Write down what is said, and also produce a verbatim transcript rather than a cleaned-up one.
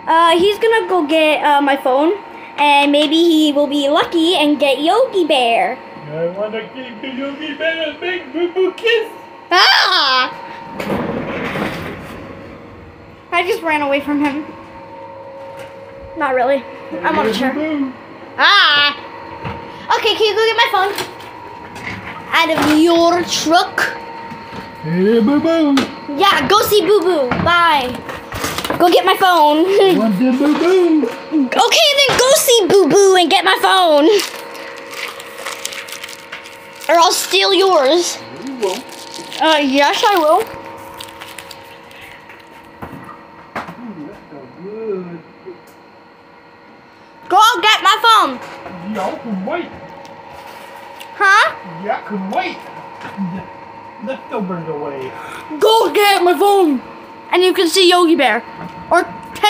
Uh, he's gonna go get uh, my phone, and maybe he will be lucky and get Yogi Bear. I wanna give the Yogi Bear a big boo boo kiss. Ah! I just ran away from him. Not really. I'm not sure. Ah! Okay, can you go get my phone? Out of your truck. Hey, boo boo. Yeah, go see Boo Boo. Bye. Go get my phone. Want the boo boo? Okay, then go see Boo Boo and get my phone. Or I'll steal yours. You won't. Uh, yes, I will. Ooh, that smells good. Go get my phone. Y'all can wait. Huh? Y'all can wait. Leftovers away. Go get my phone. And you can see Yogi Bear. Or